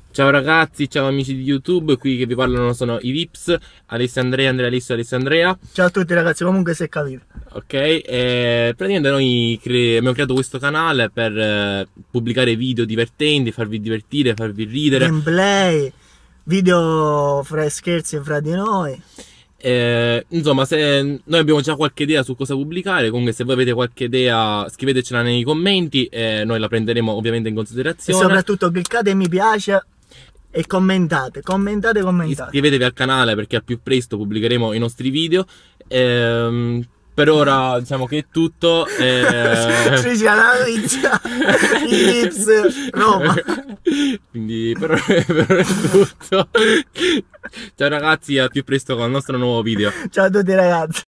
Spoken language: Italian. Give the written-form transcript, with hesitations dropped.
Ciao ragazzi, ciao amici di YouTube, qui che vi parlano sono i Vips, Alessio Andrea, Andrea Alessio, Alessio Andrea. Ciao a tutti ragazzi, comunque si è capito. Ok, praticamente noi abbiamo creato questo canale per pubblicare video divertenti, farvi divertire, farvi ridere. Gameplay, video fra scherzi fra di noi. Insomma, se noi abbiamo già qualche idea su cosa pubblicare, comunque se voi avete qualche idea scrivetecela nei commenti e noi la prenderemo ovviamente in E considerazione. soprattutto cliccate mi piace e commentate. Iscrivetevi al canale perché al più presto pubblicheremo i nostri video. Per ora diciamo che è tutto. Sì, c'è la notizia. I Vips, Roma. Quindi per ora è tutto. Ciao ragazzi, al più presto con il nostro nuovo video. Ciao a tutti ragazzi.